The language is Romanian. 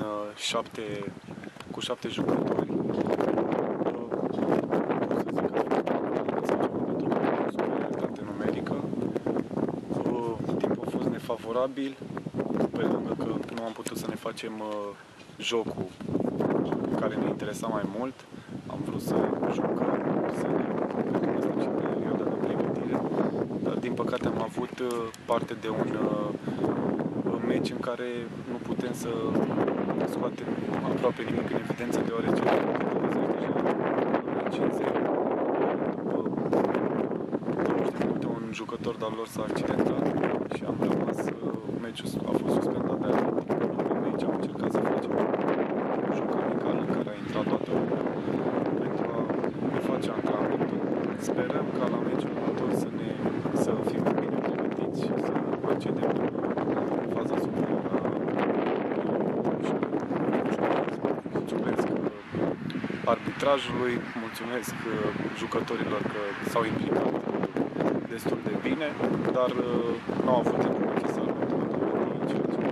cu 7 jucători. Superioritate numerică. Timpul a fost nefavorabil, pe lângă că nu am putut să ne facem jocul care ne interesa mai mult. Am vrut să jucăm, să ne facem și perioada de pregătire, dar din păcate am avut parte de un meci în care nu putem să scoatem aproape nimic în evidență, deoarece după un jucător de-al lor s-a accidentat și am rămas, meciul a fost suspendat de aia. Aici am încercat să facem un joc amical în care a intrat toată lumea pentru a ne face antrenamentul. Sperăm ca la meciul următor să fim bine pregătiți și să accedem în faza superioară. Mulțumesc arbitrajului, mulțumesc jucătorilor că s-au implicat destul de bine, dar nu au avut timp necesar pentru a dovedi ceea ce